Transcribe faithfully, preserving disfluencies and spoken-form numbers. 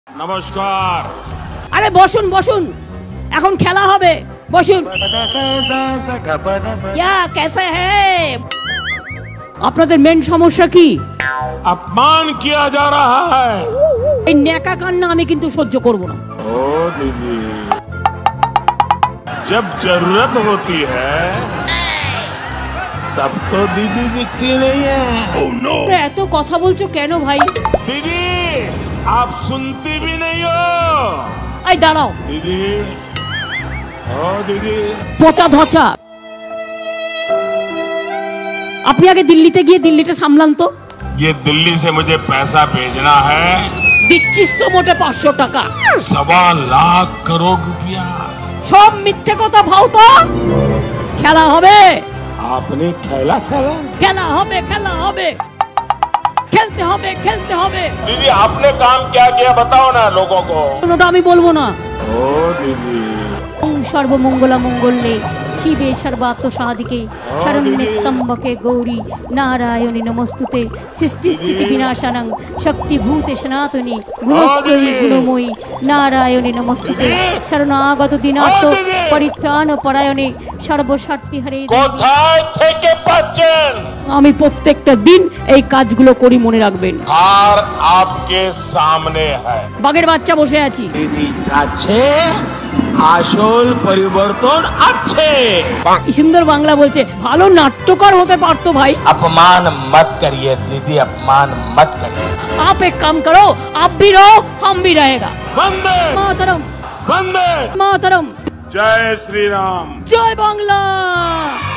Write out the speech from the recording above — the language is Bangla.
নমস্কার। আরে বসুন বসুন, এখন খেলা হবে, বসুন। क्या कैसे है? আপনাদের মেন সমস্যা কি? अपमान किया जा रहा है। এই ন্যাকা কান্না আমি কিন্তু সহ্য করব না। ओ दीदी, जब जरूरत होती है तब तो दीदी दिखती नहीं है। oh, no. এত কথা বলছো কেন ভাই? दीदी आप सुनती भी नहीं हो। এই দাঁড়াও दीदी, ओ दीदी, পচা ধচা, আপনি আগে দিল্লিতে গিয়ে দিল্লিটা সামলান তো। ये दिल्ली से मुझे पैसा भेजना है, দিচ্ছিস তো মোটে পাঁচশো টাকা। सवा लाख करोड़ रुपया। সব মিথ্যে কথা ভাও তো। খেলা হবে, आपने खेला खेला খেলা হবে, খেলা হবে, খেলতে হবে, খেলতে হবে। दीदी आपने काम क्या किया बताओ ना लोगों को। ওটা আমি বলবো না। ओ दीदी, ওম সর্বমঙ্গলা মঙ্গলে শিবে সর্বাত্ম সাধিকে শরণ্যে ত্র্যম্বকে গৌরী নারায়ণী নমস্তুতে সৃষ্টি স্থিতি বিনাশানং শক্তিভূতে সনাতনী গুণস্থয়ী গুণময়ী নারায়ণী নমস্তুতে শরণাগত দিনার্থ পরিত্রাণ পরায়ণে সর্বস্বার্থী হরে। কোথায় থেকে পাচ্ছেন? আমি প্রত্যেকটা দিন এই কাজগুলো করি, মনে রাখবেন। আর आपके सामने है। বাঘের বাচ্চা বসে আছি। দিদি চাচ্ছে আসল পরিবর্তন আছে। কি সুন্দর বাংলা বলছে, ভালো নাট্যকার হতে পারতো ভাই। अपमान मत करिए दीदी, अपमान मत करिए। आप एक काम करो, आप भी रहो हम भी रहेगा। वंदे मातरम वंदे मातरम, जय श्री राम। জয় বাংলা।